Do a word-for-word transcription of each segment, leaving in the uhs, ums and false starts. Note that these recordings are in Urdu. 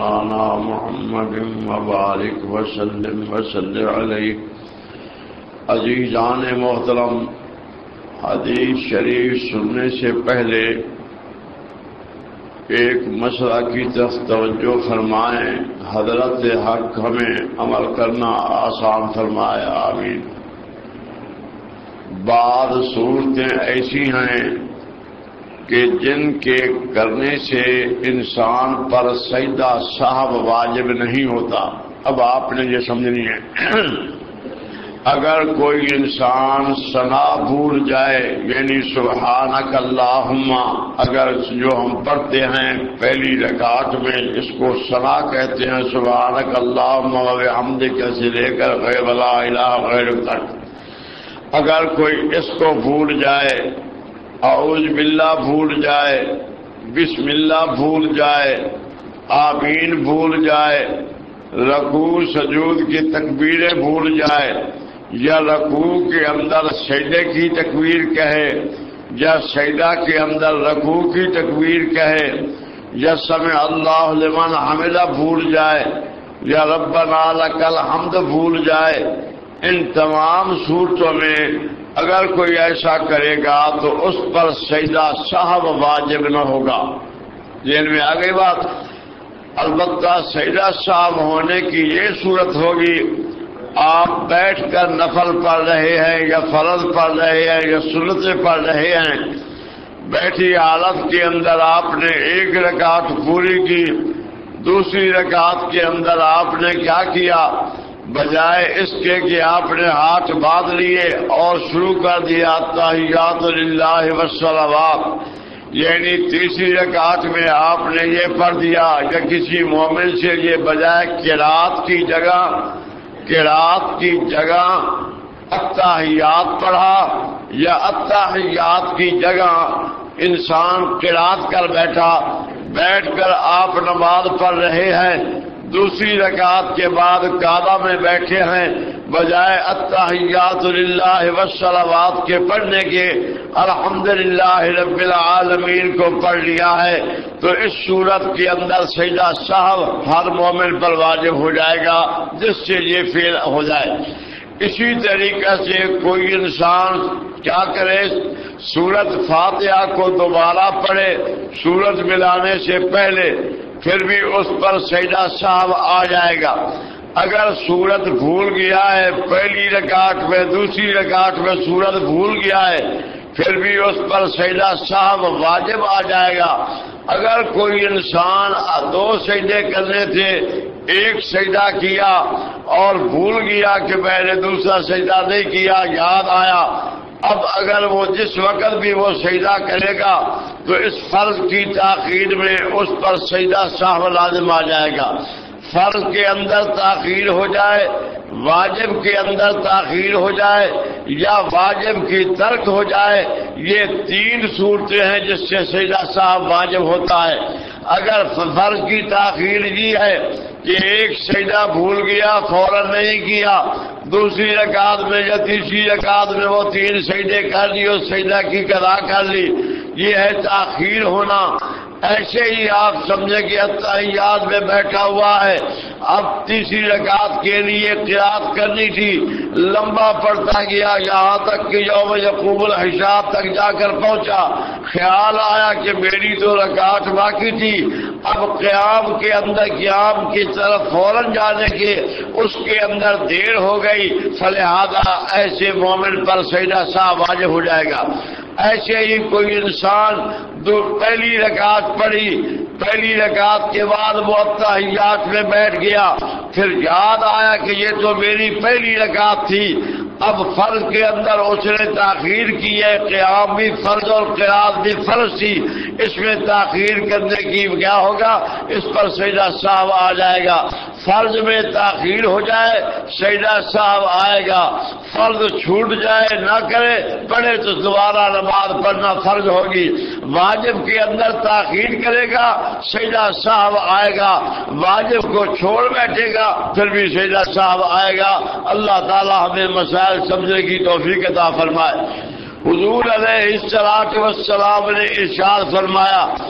مولانا محمد وبارک وسلم وصلی علیہ۔ عزیزان محترم، حدیث شریف سننے سے پہلے ایک مسئلہ کی طرف توجہ فرمائیں، حضرت حق ہمیں عمل کرنا آسان فرمائے، آمین۔ بعض صورتیں ایسی ہیں کہ جن کے کرنے سے انسان پر سجدہ سہو واجب نہیں ہوتا۔ اب آپ نے یہ سمجھنی ہے، اگر کوئی انسان ثنا بھول جائے، یعنی سبحانک اللہم، اگر جو ہم پڑھتے ہیں پہلی رکعت میں اس کو ثنا کہتے ہیں، سبحانک اللہم و بحمدک سے لے کر غیر لا الہ غیرک تک، اگر کوئی اس کو بھول جائے، اعوذ باللہ بھول جائے، بسم اللہ بھول جائے، آمین بھول جائے، رکوع سجود کی تکبیریں بھول جائے، یا رکوع کے اندر سجدے کی تکبیر کہے، یا سجدہ کے اندر رکوع کی تکبیر کہے، یا سمع اللہ لمن حمدہ بھول جائے، یا ربنا لک الحمد بھول جائے، ان تمام صورتوں میں اگر کوئی ایسا کرے گا تو اس پر سجدہ سہو واجب نہ ہوگا۔ ذہن میں آ گئی بات؟ البتہ سجدہ سہو ہونے کی یہ صورت ہوگی، آپ بیٹھ کر نفل پڑھ رہے ہیں یا فرض پڑھ رہے ہیں یا سنتیں پڑھ رہے ہیں، بیٹھی حالت کے اندر آپ نے ایک رکعت پوری کی، دوسری رکعت کے اندر آپ نے کیا کیا، بجائے اس کے کہ آپ نے ہاتھ باندھ لیے اور شروع کر دیا التحیات للہ والصلوات، یعنی تیسری رکعت میں آپ نے یہ پڑھ دیا، یا کسی مومن سے یہ بجائے قرات کی جگہ قرات کی جگہ التحیات پڑھا، یا التحیات کی جگہ انسان قرات کر بیٹھا، بیٹھ کر آپ نماز پڑھ رہے ہیں، دوسری رکعت کے بعد قعدہ میں بیٹھے ہیں، بجائے التحیات للہ والصلوات کے پڑھنے کے الحمدللہ رب العالمین کو پڑھ لیا ہے، تو اس صورت کے اندر سجدہ سہو ہر مومن پر واجب ہو جائے گا جس سے یہ فعل ہو جائے۔ اسی طریقے سے کوئی انسان کیا کرے، سورت فاتحہ کو دوبارہ پڑھے سورت ملانے سے پہلے، پھر بھی اس پر سجدہ سہو آ جائے گا۔ اگر سورت بھول گیا ہے پہلی رکعت میں، دوسری رکعت میں سورت بھول گیا ہے، پھر بھی اس پر سجدہ سہو واجب آ جائے گا۔ اگر کوئی انسان دو سجدے کرنے تھے، ایک سجدہ کیا اور بھول گیا کہ میں نے دوسرا سجدہ نہیں کیا، یاد آیا، اب اگر وہ جس وقت بھی وہ سجدہ کرے گا تو اس فرض کی تاخیر میں اس پر سجدہ سہو لازم آ جائے گا۔ فرض کے اندر تاخیر ہو جائے، واجب کے اندر تاخیر ہو جائے، یا واجب کی ترک ہو جائے، یہ تین صورتیں ہیں جس سے سجدہ سہو واجب ہوتا ہے۔ اگر فرض کی تاخیر یہ ہے کہ ایک سجدہ بھول گیا فوراً نہیں کیا، دوسری رکعت میں یا تیسری رکعت میں وہ تین سجدے کر لی اور سجدہ کی قضا کر لی، یہ ہے تاخیر ہونا۔ ایسے ہی آپ سمجھے کہ التحیات میں بیٹھا ہوا ہے، اب تیسری رکعت کے لیے قرات کرنی تھی، لمبا پڑتا گیا یہاں تک کہ یوم یقوم الحساب تک جا کر پہنچا، خیال آیا کہ میری تو رکعت باقی تھی، اب قیام کے اندر قیام کی طرف فوراً جانے کے اس کے اندر دیر ہو گئی، فلہذا ایسے مومن پر سجدہ سہو واجب ہو جائے گا۔ ایسے ہی کوئی انسان دو پہلی رکعت پڑھی، پہلی رکعت کے بعد وہ التحیات میں بیٹھ گیا، پھر یاد آیا کہ یہ تو میری پہلی رکعت تھی، اب فرض کے اندر اس نے تاخیر کی ہے، قیام بھی فرض اور قرات بھی فرض تھی، اس میں تاخیر کرنے کی کیا ہوگا، اس پر سجدہ سہو آ جائے گا۔ فرض میں تاخیر ہو جائے سجدہ سہو آئے گا، فرض چھوٹ جائے نہ کرے پڑھے تو دوبارہ نماز پڑھنا فرض ہوگی۔ واجب کے اندر تاخیر کرے گا سجدہ سہو آئے گا، واجب کو چھوڑ بیٹھے گا پھر بھی سجدہ سہو آئے گا۔ اللہ تعالی ہمیں مسائل سمجھنے کی توفیق عطا فرمائے۔ حضور علیہ الصلوۃ والسلام نے ارشاد فرمایا،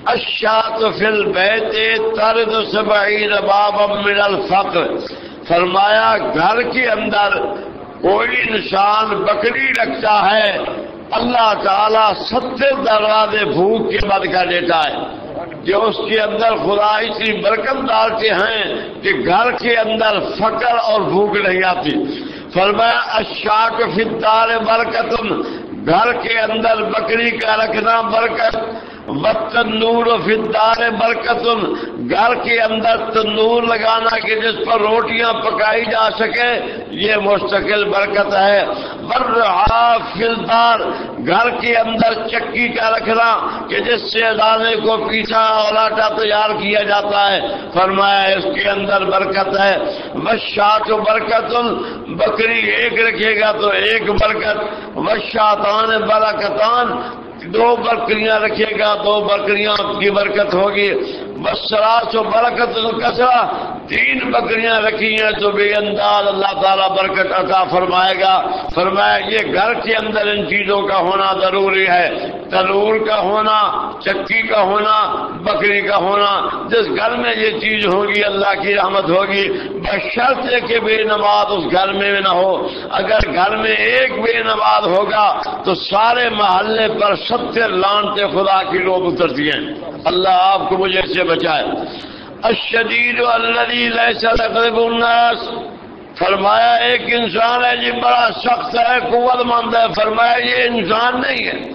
الشاۃ فی البیت ترد سبعین بابا من الفقر، فرمایا گھر کے اندر کوئی انسان بکری رکھتا ہے، اللہ تعالیٰ ستر دروازے بھوک کے بند کر دیتا ہے، کہ اس کے اندر خدا اتنی برکت ڈالتے ہیں کہ گھر کے اندر فقر اور بھوک نہیں آتی۔ فرمایا الشاۃ فی الدار برکت، گھر کے اندر بکری کا رکھنا برکت، والتنور فی الدار برکت، گھر کے اندر تندور لگانا کہ جس پر روٹیاں پکائی جا سکے یہ مستقل برکت ہے۔ والرعاء فی الدار، گھر کے اندر چکی کا رکھنا کہ جس سے دانے کو پیسا اور آٹا تیار کیا جاتا ہے، فرمایا اس کے اندر برکت ہے۔ والشاۃ برکت، بکری ایک رکھے گا تو ایک برکت، والشاتان برکتان، دو بکریاں رکھے گا دو بکریاں کی برکت ہوگی۔ والثلاث برکت الکثرہ، تین بکریاں رکھی ہیں تو بے انداز اللہ تعالیٰ برکت عطا فرمائے گا۔ فرمایا یہ گھر کے اندر ان چیزوں کا ہونا ضروری ہے، تنور کا ہونا، چکی کا ہونا، بکری کا ہونا۔ جس گھر میں یہ چیز ہوگی اللہ کی رحمت ہوگی، بشرطے کہ بے نماز اس گھر میں نہ ہو۔ اگر گھر میں ایک بے نماز ہوگا تو سارے محلے پر ستر لعنتیں خدا کی روب اترتی ہیں۔ اللہ آپ کو مجھے سے بچائے۔ الشدید الذی لیس یغلب الناس، فرمایا ایک انسان ہے جی بڑا سخت ہے، قوت مند ہے، فرمایا یہ انسان نہیں ہے،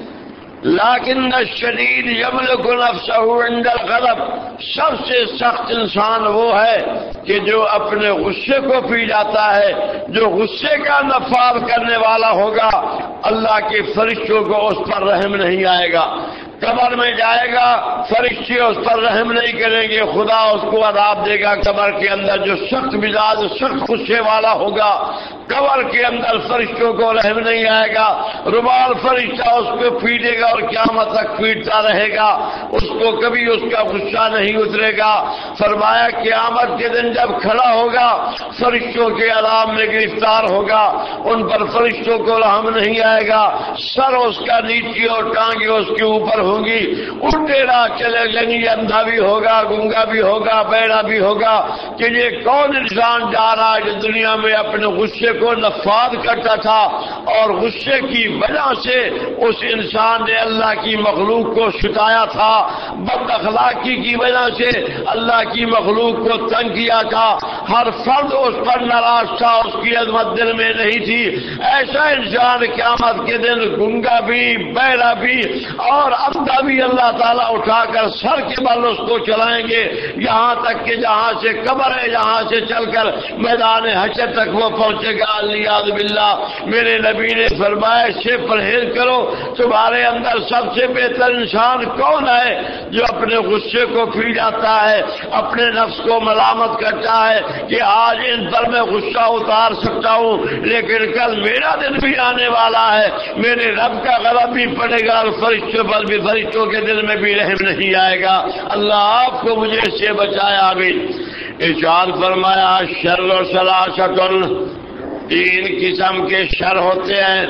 لیکن الشدید یملک نفسہ عند الغضب، سب سے سخت انسان وہ ہے کہ جو اپنے غصے کو پی جاتا ہے، جو غصے کا نفاذ کرنے والا ہوگا اللہ کے فرشتوں کو اس پر رحم نہیں آئے گا۔ قبر میں جائے گا، فرشتے اس پر رحم نہیں کریں گے، خدا اس کو عذاب دے گا۔ قبر کے اندر جو سخت مزاج سخت غصے والا ہوگا، قبر کے اندر فرشتوں کو رحم نہیں آئے گا، رومال فرشتہ اس کو پیٹے گا اور قیامت تک پیٹتا رہے گا، اس کو کبھی اس کا غصہ نہیں اترے گا۔ فرمایا قیامت کے دن جب کھڑا ہوگا فرشتوں کے عذاب میں گرفتار ہوگا، ان پر فرشتوں کو رحم نہیں آئے گا، سر اس کا نیچے اور ٹانگیں اس کے اوپر ہوں گی، الٹے راہ چلے گی، اندھا بھی ہوگا، گنگا بھی ہوگا، بہرا بھی ہوگا کہ یہ کون انسان جا رہا ہے جو دنیا میں اپنے غصے کو نفاذ کرتا تھا اور غصے کی وجہ سے اس انسان نے اللہ کی مخلوق کو ستایا تھا، بد اخلاقی کی وجہ سے اللہ کی مخلوق کو تنگ کیا تھا، ہر فرد اس پر ناراض تھا، اس کی عظمت دل میں نہیں تھی۔ ایسا انسان قیامت کے دن گنگا بھی، بہرا بھی اور اندھا بھی اللہ تعالیٰ اٹھا کر سر کے بل اس کو چلائیں گے، یہاں تک کہ جہاں سے قبر ہے جہاں سے چل کر میدان حشر تک وہ پہنچے گا۔ الیاذ باللہ، میرے نبی نے فرمایا اس سے پرہیز کرو، تمہارے اندر سب سے بہتر انسان کون ہے جو اپنے غصے کو پی جاتا ہے، اپنے نفس کو ملامت کرتا ہے کہ آج ان پر میں غصہ اتار سکتا ہوں لیکن کل میرا دن بھی آنے والا ہے، میرے رب کا غضب بھی پڑے گا اور فرشتوں پر بھی، فرشتوں کے دل میں بھی رحم نہیں آئے گا۔ اللہ آپ کو مجھے اس سے بچایا۔ آمین۔ ارشاد فرمایا شر و ثلاثۃ، تین قسم کے شر ہوتے ہیں۔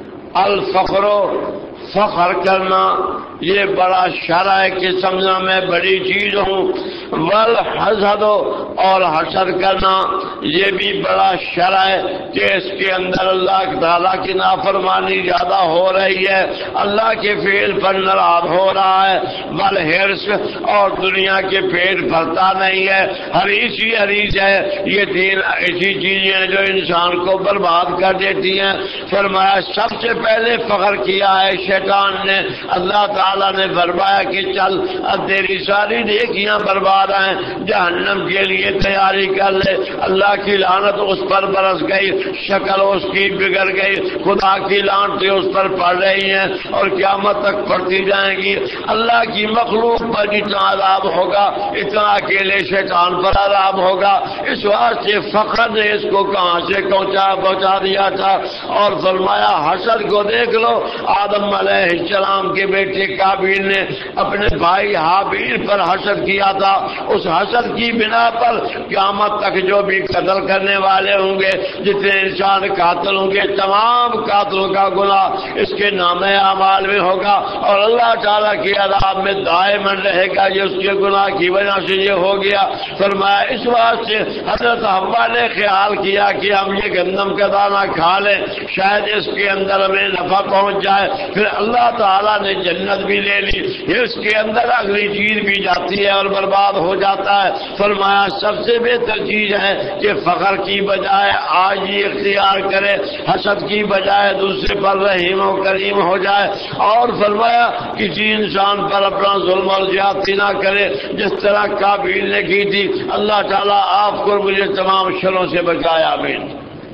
الفخر، فخر کرنا یہ بڑا شر ہے کہ سمجھنا میں بڑی چیز ہوں۔ والحسد، اور حسد کرنا یہ بھی بڑا شر ہے کہ اس کے اندر اللہ تعالیٰ کی نافرمانی زیادہ ہو رہی ہے، اللہ کے فعل پر ناراض ہو رہا ہے۔ والحرص، اور دنیا کے پیٹ بھرتا نہیں ہے، حریص ہی حریص ہے۔ یہ تین ایسی چیزیں ہیں جو انسان کو برباد کر دیتی ہیں۔ فرمایا سب سے پہلے فخر کیا ہے شیطان نے، اللہ تعالیٰ اللہ نے فرمایا کہ چل اب تیری ساری نیکیاں برباد ہیں، جہنم کے لیے تیاری کر لے۔ اللہ کی لعنت اس پر برس گئی، شکل اس کی بگڑ گئی، خدا کی لعنتیں اس پر پڑ رہی ہیں اور قیامت تک پڑتی جائیں گی۔ اللہ کی مخلوق پر جتنا عذاب ہوگا اتنا اکیلے شیطان پر عذاب ہوگا۔ اس واسطے فخر نے اس کو کہاں سے پہنچا پہنچا دیا تھا۔ اور فرمایا حسد کو دیکھ لو، آدم علیہ السلام کے بیٹے قابیل نے اپنے بھائی حابیل پر حسد کیا تھا، اس حسد کی بنا پر قیامت تک جو بھی قتل کرنے والے ہوں گے، جتنے انسان قاتل ہوں گے، تمام قاتلوں کا گناہ اس کے نام اعمال میں ہوگا اور اللہ تعالیٰ کی عذاب میں دائماً رہے گا۔ یہ اس کے گناہ کی وجہ سے یہ ہو گیا۔ فرمایا اس واسطے حضرت حوا نے خیال کیا کہ ہم یہ گندم کا دانہ کھا لیں، شاید اس کے اندر ہمیں نفع پہنچ جائے، پھر اللہ تعالیٰ نے جنت بھی لے لی، اس کے اندر اگلی چیز بھی جاتی ہے اور برباد ہو جاتا ہے۔ فرمایا سب سے بہتر چیز ہے کہ فخر کی بجائے آج ہی اختیار کرے، حسد کی بجائے دوسرے پر رحیم و کریم ہو جائے، اور فرمایا کسی انسان پر اپنا ظلم اور زیادتی نہ کرے جس طرح قابیل نے کی تھی۔ اللہ تعالیٰ آپ کو مجھے تمام شروں سے بچایا، آمین۔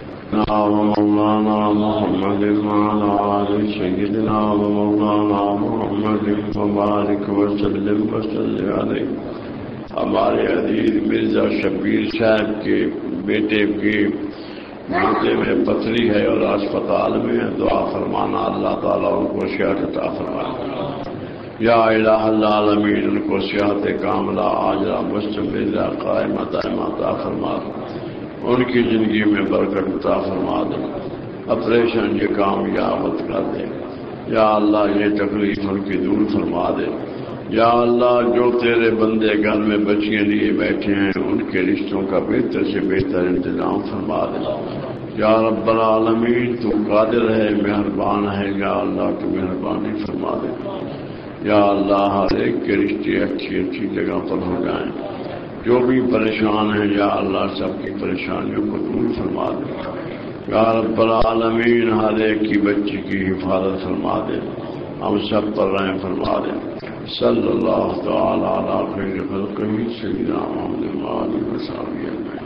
مولانا محمد وعلى آل سيدنا ومولانا محمد وبارك وسلم وصل علیہ۔ ہمارے عزیز مرزا شبیر صاحب کے بیٹے کے گردے میں پتھری ہے اور اسپتال میں ہے، دعا فرمانا اللہ تعالیٰ ان کو صحت عطا فرمائے۔ یا الہ العالمین ان کو صحت کاملہ عاجلہ مستمرہ قائمہ دائمہ عطا فرما، ان کی زندگی میں برکت عطا فرما دے، آپریشن یہ کامیاب کر دے۔ یا اللہ یہ تکلیف ان کی دور فرما دے۔ یا اللہ جو تیرے بندے گھر میں بچیاں لیے بیٹھے ہیں ان کے رشتوں کا بہتر سے بہتر انتظام فرما دے۔ یا رب العالمین تو قادر ہے، مہربان ہے، یا اللہ تو مہربانی فرما دے۔ یا اللہ ہر ایک کے رشتے اچھی اچھی جگہ پر ہو جائیں، جو بھی پریشان ہیں یا اللہ سب کی پریشانیوں کو دور فرما دے۔ یا رب العالمین ہر ایک کی بچی کی حفاظت فرما دے، ہم سب پر رحم فرما دے۔ صلی اللہ تعالی علی خیر خلقہ سیدنا محمد وآلہ وصحبہ اجمعین۔